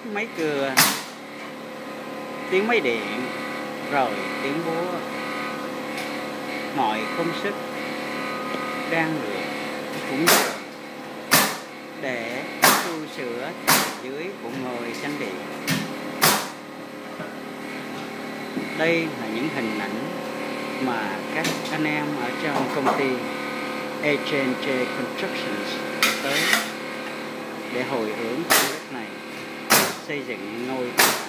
máy cưa, tiếng máy điện, rồi tiếng búa. Mọi công sức đang được cũng để tu sửa dưới bụng ngồi chánh điện. Đây là những hình ảnh mà các anh em ở trong công ty H&J Constructions tới để hồi hướng khu đất này, xây dựng ngôi